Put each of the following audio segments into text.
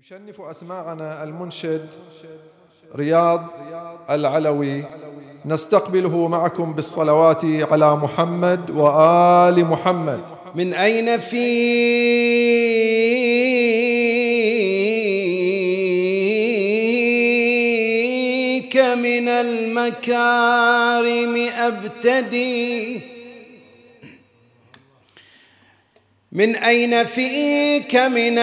يشنف أسماعنا المنشد رياض العلوي، نستقبله معكم بالصلوات على محمد وآل محمد. من أين فيك من المكارم أبتدي؟ من أين فيك من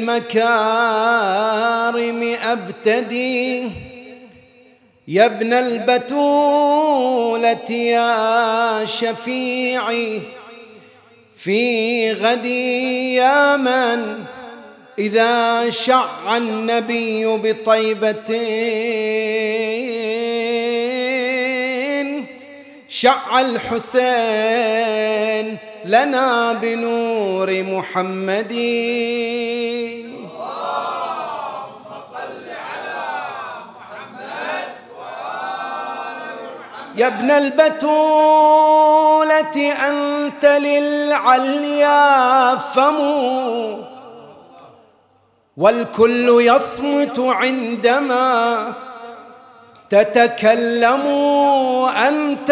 المكارم أبتدي؟ يا ابن البتولة يا شفيعي في غدي، يا من إذا شع النبي بطيبة شع الحسين لنا بنور محمد. اللهم صل على محمد وآل محمد. يا ابن البتولة أنت للعليا فم، والكل يصمت عندما تتكلم. أنت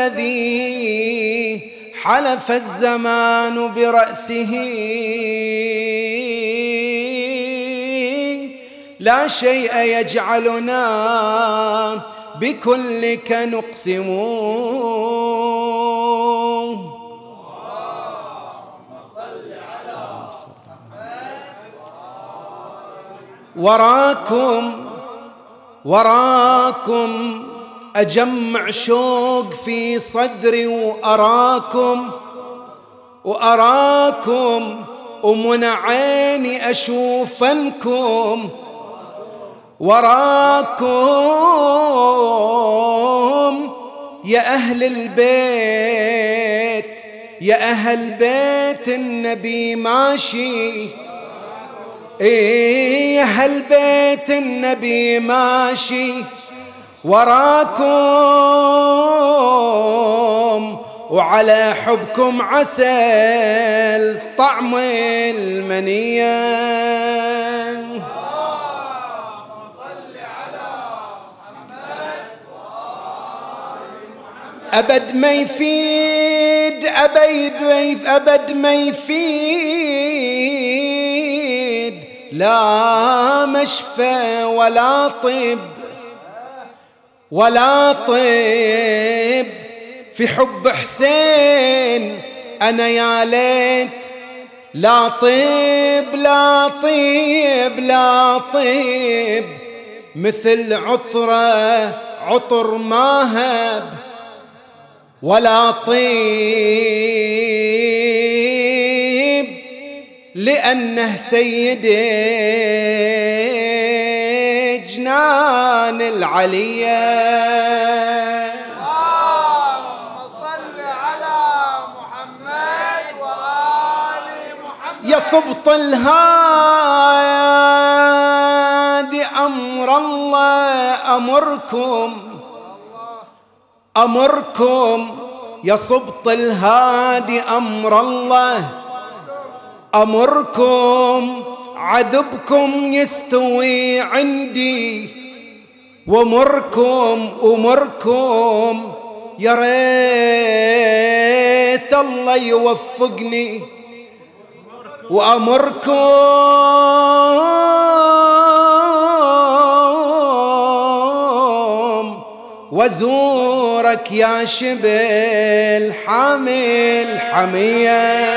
الذي حلف الزمان برأسه، لا شيء يجعلنا بكلك نقسم. اللهم صل على محمد. وراكم أجمع شوق في صدري، وأراكم ومن عيني أشوفنكم. وراكم يا أهل البيت، يا أهل بيت النبي ماشي، يا أهل بيت النبي ماشي. وراكم وعلى حبكم عسل طعم المنية. اللهم صل على محمد وآل محمد. أبد ما يفيد، أبد ما يفيد، لا مشفى ولا طب ولا طب في حب حسين. أنا يا ليت لا طب لا طب لا طب مثل عطره عطر ماهب، ولا طيب لأنه سيدي جنان العلية. اللهم صل على محمد وآل محمد. يا صبط الهادي أمر الله أمركم يا صبط الهادي أمر الله أمركم. عذبكم يستوي عندي ومركم يا ريت الله يوفقني وأمركم وزورك يا شبل حامل حمية.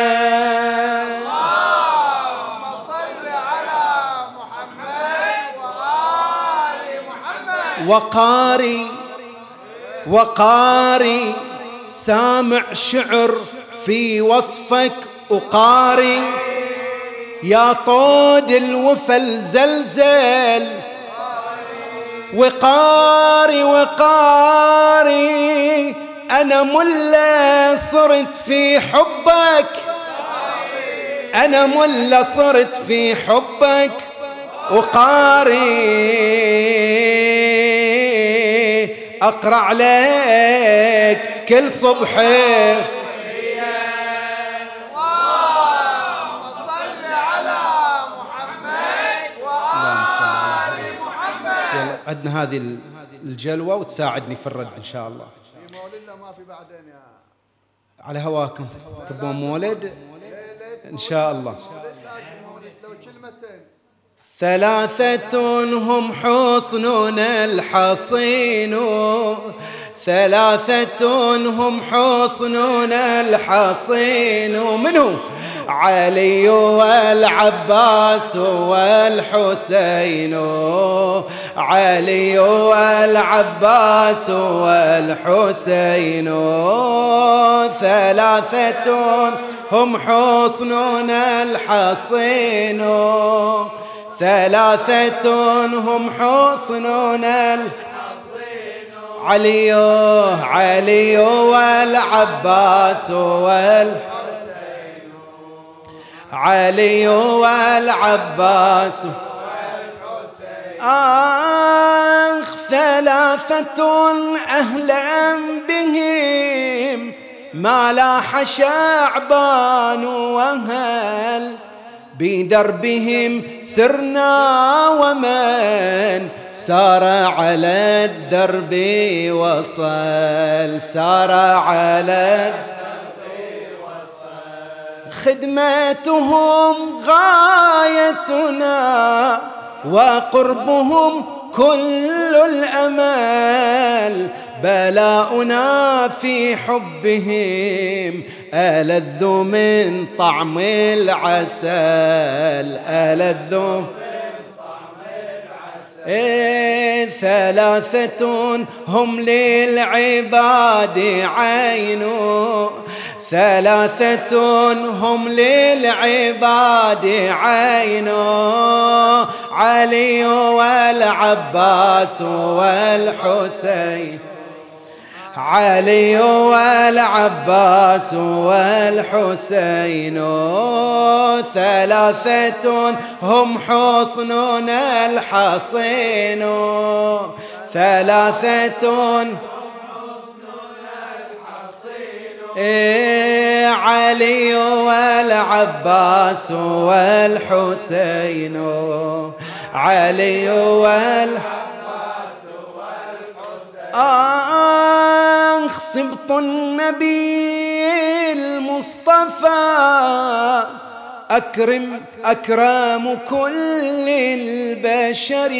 وقاري سامع شعر في وصفك وقاري، يا طود الوفا الزلزل. وقاري أنا ملا صرت في حبك، أنا ملا صرت في حبك. وقاري أقرأ عليك كل صبح. اللهم صل على محمد وآل الله عندنا هذه الجلوة وتساعدني في الرد إن شاء الله. في مولدنا ما في بعدين يا على هواكم تبون مولد إن شاء الله. لو كلمتين. ثلاثة هم حصننا الحصين، ثلاثة هم حصننا الحصين. منو؟ علي والعباس والحسين، علي والعباس والحسين. ثلاثة هم حصننا الحصين، ثلاثة هم حصننا الحصين. علي والعباس علي والعباس ثلاثة أهلا بهم ما لاح شعبان وهل بدربهم سرنا ومن سار على الدرب وصل، سار على الدرب وصل. خدمتهم غايتنا وقربهم كل الأمل، بلاؤنا في حبهم ألذ من طعم العسل، ألذ من طعم العسل. ثلاثة هم للعباد عين، ثلاثة هم للعباد عين. علي والعباس والحسين، علي والعباس والحسين. ثلاثة هم حصننا الحصين، ثلاثة علي والعباس والحسين، علي والعباس والحسين. سبط النبي المصطفى أكرم كل البشر،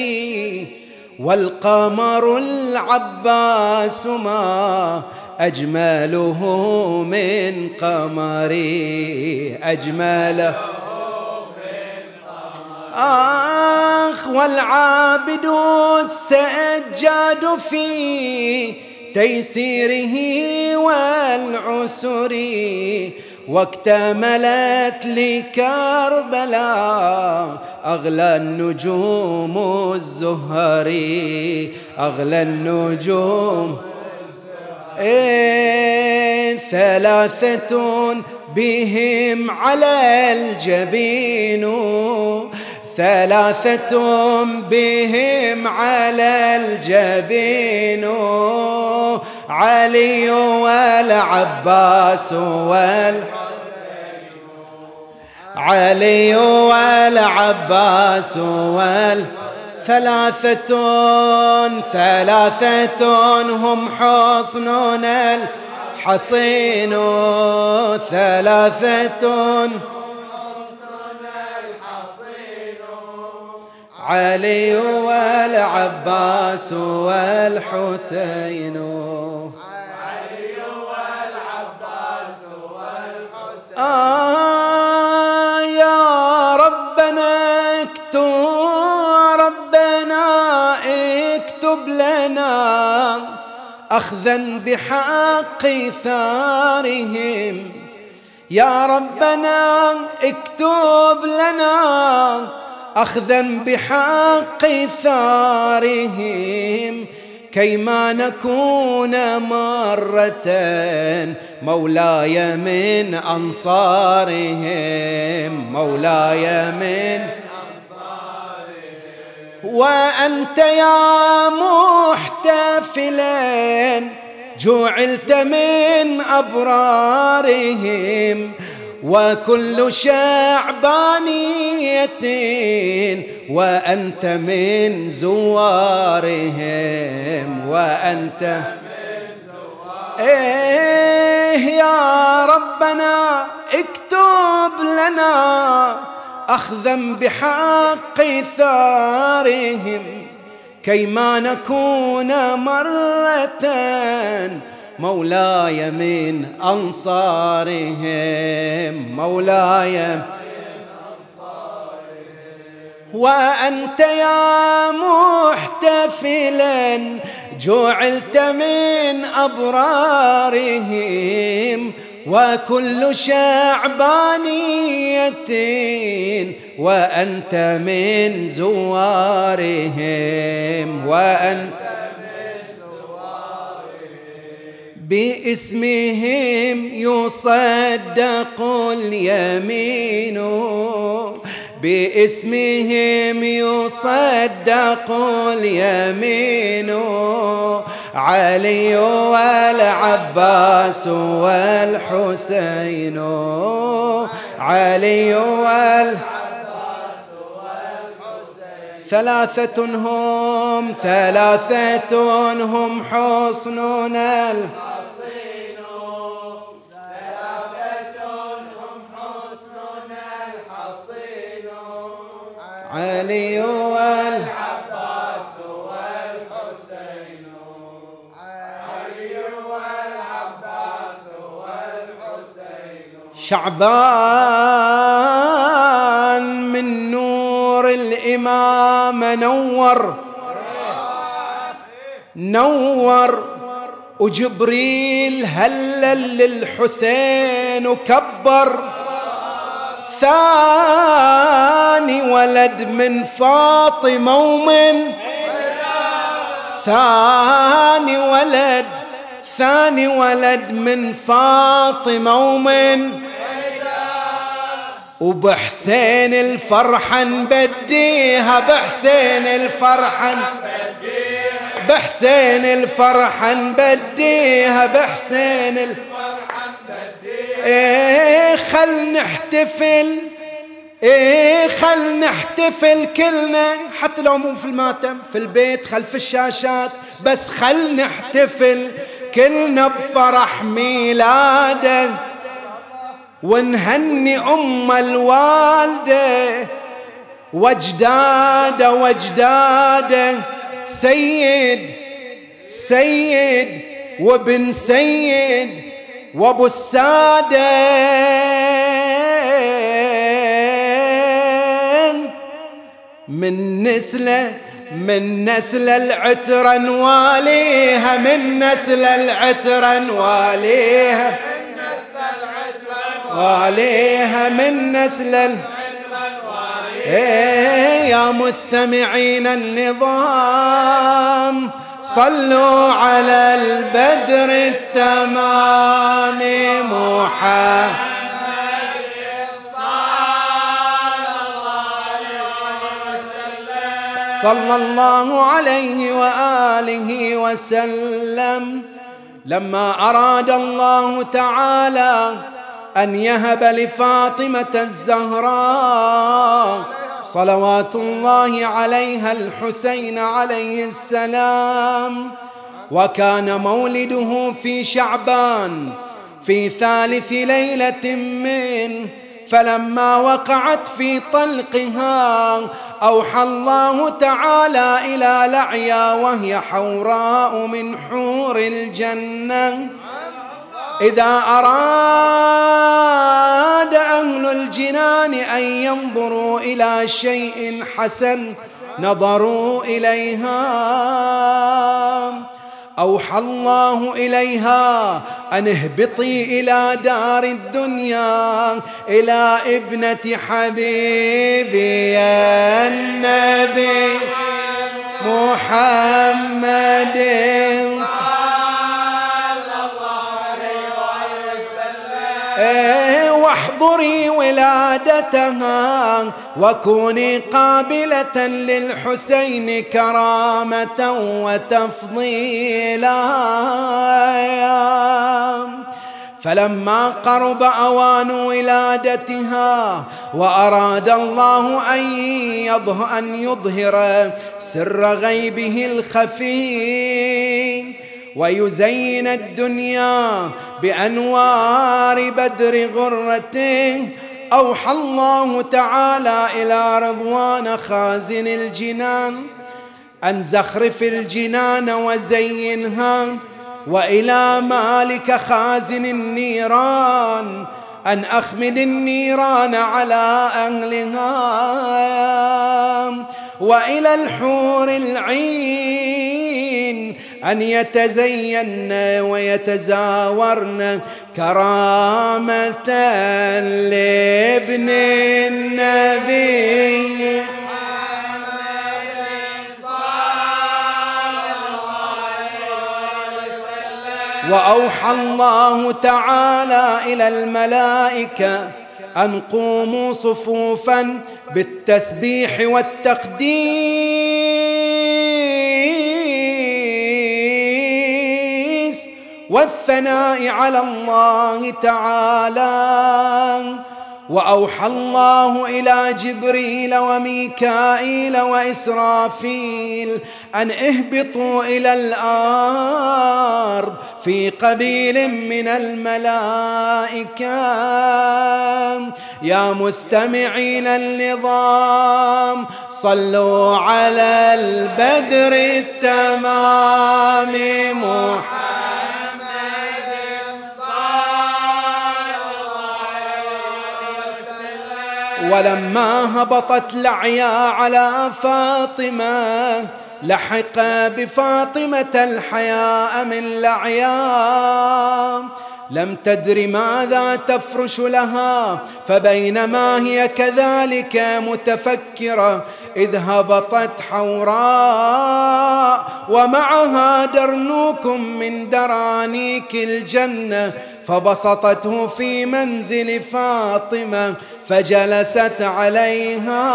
والقمر العباس ما أجمله من قمري، أجمله من قمري. والعابد السجاد في تيسيره والعسر، واكتملت لكربلاء أغلى النجوم الزهري، أغلى النجوم. ثلاثة بهم على الجبين، ثلاثة بهم على الجبين. علي والعباس علي والعباس ثلاثة هم حصننا الحصين، ثلاثة علي والعباس والحسين، علي والعباس والحسين. يا ربنا اكتب لنا أخذا بحق ثارهم، يا ربنا اكتب لنا أخذا بحق ثارهم، كيما نكون مرة مولاي من أنصارهم، مولاي من أنصارهم. وأنت يا محتفلا جعلت من أبرارهم، وكل شعبانية وأنت من زوارهم وأنت يا ربنا اكتب لنا أخذا بحق ثارهم كيما نكون مرة مولاي من أنصارهم مولاي وأنت يا محتفلا جعلت من أبرارهم وكل شعبانية وأنت من زوارهم وأنت باسمهم يصدق اليمين باسمهم يصدق اليمين علي والعباس والحسين علي والعباس ثلاثة هم حصننا علي والعباس والحسين علي والعباس والحسين شعبان من نور الإمام نور وجبريل هلل للحسين وكبر ثاني ولد من فاطمة ومن ثاني ولد من فاطمة ومن وبحسين الفرحة نبديها بحسين الفرحة نبديها بحسين الفرحة نبديها خل نحتفل كلنا حتى لو مو في الماتم في البيت خلف الشاشات بس خل نحتفل كلنا بفرح ميلاده ونهني أم الوالدة وجداده سيد وابن سيد وابو السادة من نسل العترة نواليها من نسل العترة نواليها من نسل يا مستمعين النظام صلوا على البدر التمام محمد صلى الله عليه وآله وسلم. لما أراد الله تعالى أن يهب لفاطمة الزهراء صلوات الله عليها الحسين عليه السلام، وكان مولده في شعبان في ثالث ليلة منه، فلما وقعت في طلقها أوحى الله تعالى إلى لعيا وهي حوراء من حور الجنة: إذا أراد أهل الجنان أن ينظروا إلى شيء حسن نظروا إليها. أوحى الله إليها أن اهبطي إلى دار الدنيا إلى ابنة حبيبي النبي محمد واحضري ولادتها وكوني قابلة للحسين كرامة وتفضيلا. فلما قرب أوان ولادتها وأراد الله أن يظهر سر غيبه الخفي ويزين الدنيا بأنوار بدر غرته، أوحى الله تعالى إلى رضوان خازن الجنان أن زخرف الجنان وزينها، وإلى مالك خازن النيران أن أخمد النيران على أهلها، وإلى الحور العين أن يتزين ويتزاورن كرامة لابن النبي. وأوحى الله تعالى إلى الملائكة أن قوموا صفوفا بالتسبيح والتقديس والثناء على الله تعالى. وأوحى الله إلى جبريل وميكائيل وإسرافيل أن اهبطوا إلى الأرض في قبيل من الملائكة. يا مستمعين النظام صلوا على البدر التمام ولما هبطت لعيا على فاطمة لحق بفاطمة الحياء من لعيا، لم تدر ماذا تفرش لها، فبينما هي كذلك متفكرة إذ هبطت حوراء ومعها درنوك من درانيك الجنة، فبسطته في منزل فاطمة فجلست عليها.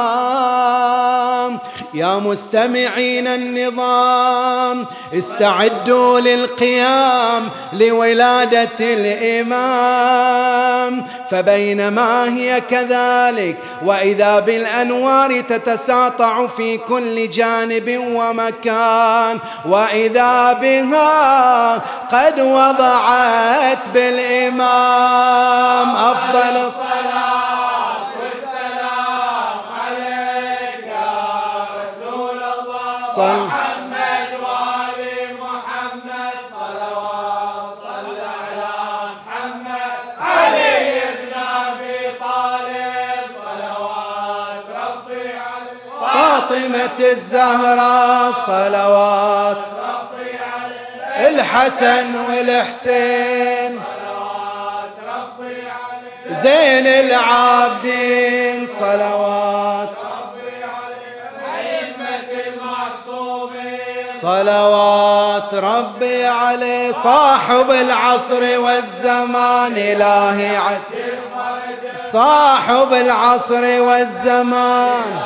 يا مستمعين النظام استعدوا للقيام لولادة الإمام، فبينما هي كذلك وإذا بالأنوار تتساطع في كل جانب ومكان، وإذا بها قد وضعت بالإمام أفضل الصلاة والسلام عليك يا رسول الله محمد وآل محمد صلوات صل على محمد علي بن أبي طالب صلوات ربي عليه فاطمة الزهراء صلوات ربي عليه الحسن والحسين صلوات ربي عليه زين العابدين صلوات ربي عليه أئمة المعصومين صلوات ربي عليه صاحب العصر والزمان إلهي عجل صاحب العصر والزمان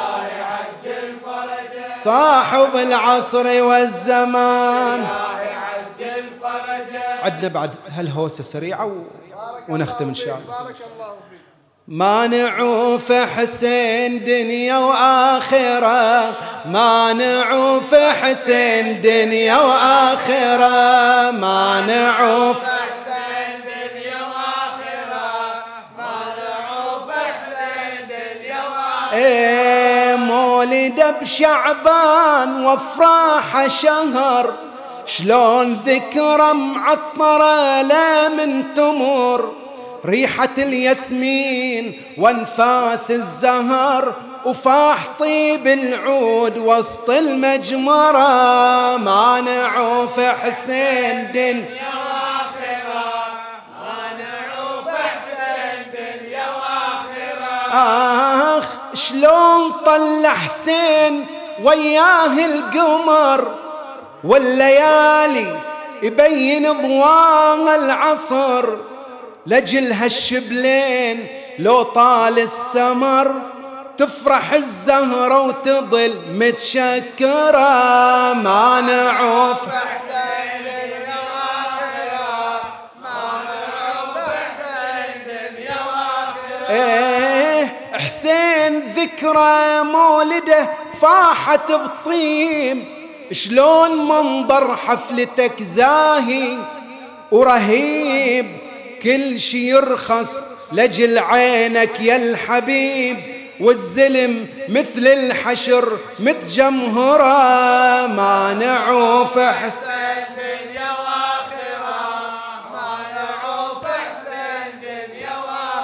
صاحب العصر والزمان. عدنا بعد هالهوسة سريعة ونختم إن شاء الله. مانعوف حسين دنيا وآخرة، مانعوف حسين دنيا وآخرة، مانعوف حسين دنيا وآخرة، مانعوف حسين دنيا وآخرة. مولد بشعبان وافراح شهر، شلون ذكرى معطرة لا من تمر، ريحة الياسمين وانفاس الزهر، وفاح طيب العود وسط المجمرة. مانعوف حسين دنيا وآخرة، مانعوف حسين دنيا وآخرة. شلون طلع حسين وياه القمر، والليالي يبين ضواء العصر، لجل هالشبلين لو طال السمر، تفرح الزهرة وتظل متشكرة. مانعوف حسين دنيا وآخرة، مانعوف الحسين ذكرى مولده فاحت بطيب، شلون منظر حفلتك زاهي ورهيب، كل شي يرخص لجل عينك يا الحبيب، والزلم مثل الحشر متجمهرة، ما نعوف حسين دنيا واخرة، ما نعوف حسين دنيا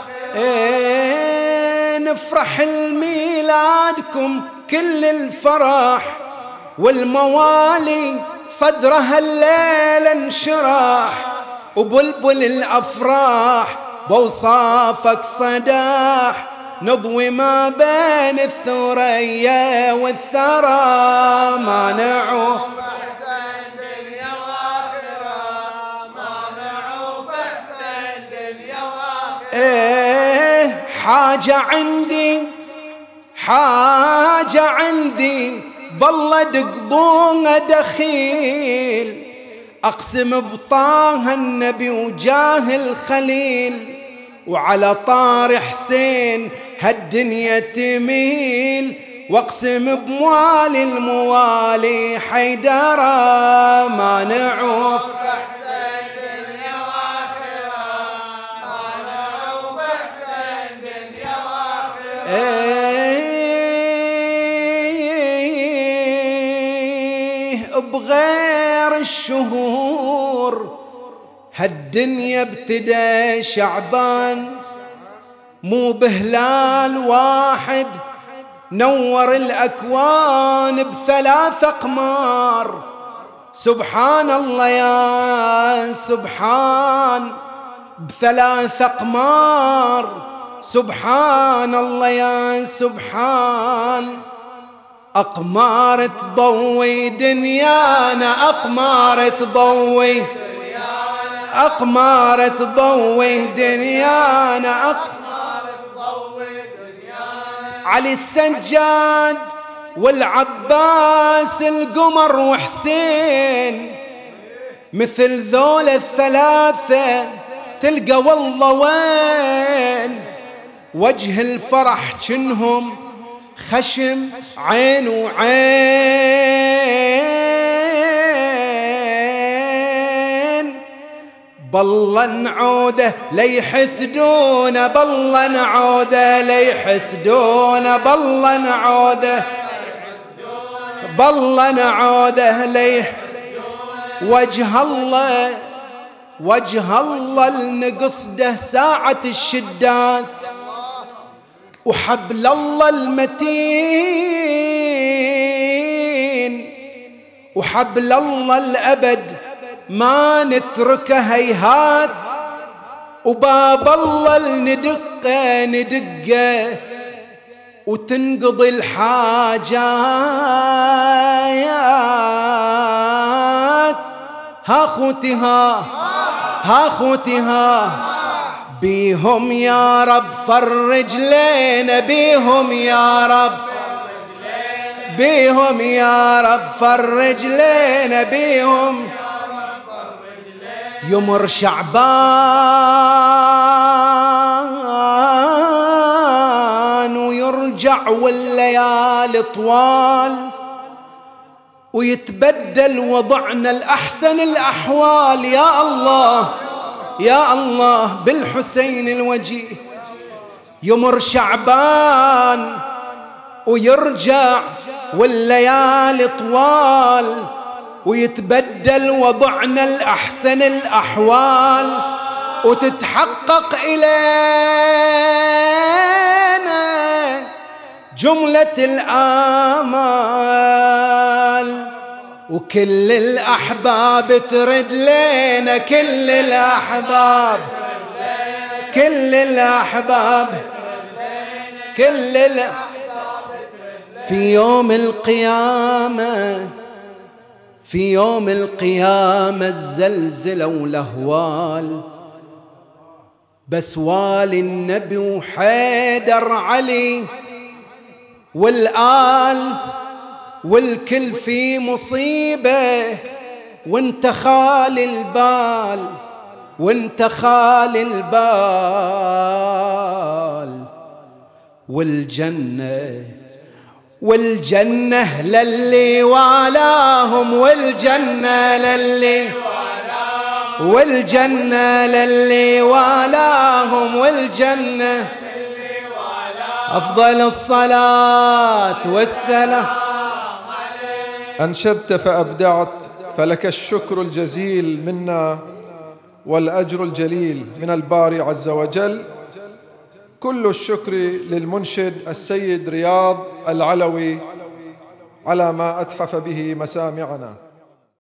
واخرة. نفرح الميلادكم كل الفرح، والموالي صدرها الليل انشراح، وبلبل الأفراح بوصافك صداح، نضوي ما بين الثريا والثرى، ما نعوف حسين دنيا واخرة، ما نعوف حسين دنيا واخرة. حاجة عندي بالله دقضوها دخيل، أقسم بطه النبي وجاه الخليل، وعلى طار حسين هالدنيا تميل، واقسم بموالي الموالي حيدرة، ما نعوف حسين دنيا واخرة، ما نعوف حسين دنيا واخرة. بغير الشهور هالدنيا ابتدى شعبان، مو بهلال واحد نور الأكوان بثلاث أقمار، سبحان الله يا سبحان، بثلاث أقمار، سبحان الله يا سبحان، أقمار تضوي دنيانا، أقمار تضوي، أقمار تضوي دنيانا، علي السجاد والعباس القمر وحسين، مثل ذول الثلاثة تلقى والله وين، وجه الفرح جنهم خشم عين وعين، بالله نعوده ليحسدونا، بالله نعوده ليحسدونا، بالله نعوده، بالله نعوده وجه الله، وجه الله لنقصده ساعة الشدات، وحبل الله المتين، وحبل الله الأبد ما نتركه هيهات، وباب الله ندقه ندقه وتنقضي الحاجات. ها خوتها بيهم يا رب فرج لينا، بيهم يا رب، بيهم يا رب فرج لينا، بيهم يمر شعبان ويرجع والليالي طوال، ويتبدل وضعنا الأحسن الأحوال. يا الله يا الله بالحسين الوجيه، يمر شعبان ويرجع والليالي طوال، ويتبدل وضعنا الأحسن الأحوال، وتتحقق إلينا جملة الآمال، وكل الأحباب ترد لنا، كل الأحباب، كل الأحباب، كل في يوم القيامة، في يوم القيامة الزلزلة والأهوال، بس والي النبي وحيدر علي والآل، والكل في مصيبة، وانت خالي البال، وانت خالي البال، والجنة والجنة للي والاهم والجنة للي والجنة للي والاهم والجنة أفضل الصلاة والسلام. أنشدت فأبدعت فلك الشكر الجزيل منا والأجر الجليل من الباري عز وجل. كل الشكر للمنشد السيد رياض العلوي على ما أتحف به مسامعنا.